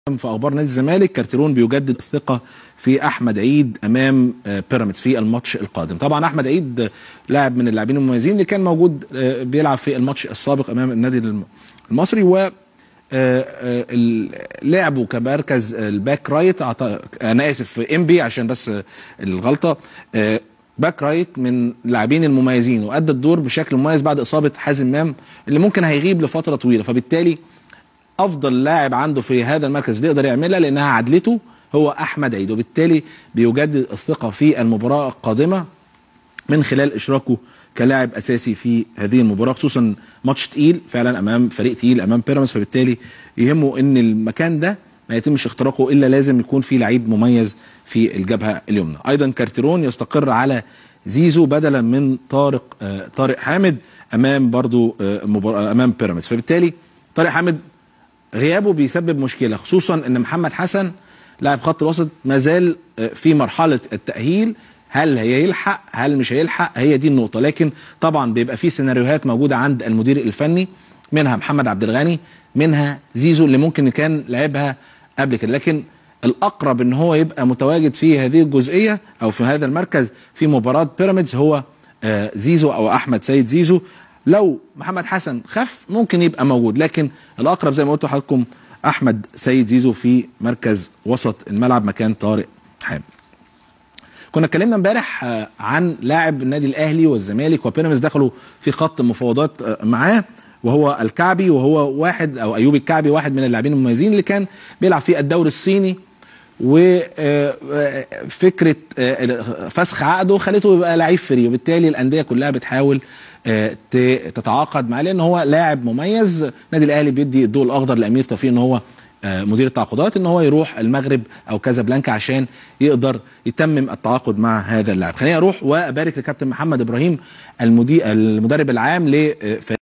في اخبار نادي الزمالك، كارتيرون بيجدد الثقه في احمد عيد امام بيراميدز في الماتش القادم. طبعا احمد عيد لاعب من اللاعبين المميزين اللي كان موجود بيلعب في الماتش السابق امام النادي المصري، و لعبه كمركز الباك رايت. انا اسف في انبي عشان بس الغلطه، باك رايت من اللاعبين المميزين، وادى الدور بشكل مميز بعد اصابه حازم امام اللي ممكن هيغيب لفتره طويله، فبالتالي افضل لاعب عنده في هذا المركز اللي يقدر يعملها لانها عدلته هو احمد عيد، وبالتالي بيجدد الثقه في المباراه القادمه من خلال اشراكه كلاعب اساسي في هذه المباراه، خصوصا ماتش تقيل فعلا امام فريق تقيل امام بيراميدز، فبالتالي يهمه ان المكان ده ما يتمش اختراقه الا لازم يكون في لعيب مميز في الجبهه اليمنى. ايضا كارتيرون يستقر على زيزو بدلا من طارق حامد امام برضو امام بيراميدز، فبالتالي طارق حامد غيابه بيسبب مشكله، خصوصا ان محمد حسن لاعب خط الوسط ما زال في مرحله التاهيل، هل هيلحق هل مش هيلحق، هي دي النقطه. لكن طبعا بيبقى في سيناريوهات موجوده عند المدير الفني، منها محمد عبد الغني، منها زيزو اللي ممكن كان لعبها قبل كده، لكن الاقرب ان هو يبقى متواجد في هذه الجزئيه او في هذا المركز في مباراه بيراميدز هو زيزو او احمد سيد زيزو. لو محمد حسن خف ممكن يبقى موجود، لكن الاقرب زي ما قلت لحضراتكم احمد سيد زيزو في مركز وسط الملعب مكان طارق حامد. كنا اتكلمنا امبارح عن لاعب النادي الاهلي والزمالك وبيراميدز دخلوا في خط مفاوضات معاه، وهو الكعبي، وهو واحد او ايوب الكعبي واحد من اللاعبين المميزين اللي كان بيلعب في الدوري الصيني، وفكره فسخ عقده خلته يبقى لعيب فري، وبالتالي الانديه كلها بتحاول تتعاقد معاه لان هو لاعب مميز. النادي الاهلي بيدي الضوء الاخضر لامير توفيق ان هو مدير التعاقدات ان هو يروح المغرب او كازابلانكا عشان يقدر يتمم التعاقد مع هذا اللاعب. خليني اروح وابارك لكابتن محمد ابراهيم المدرب العام ل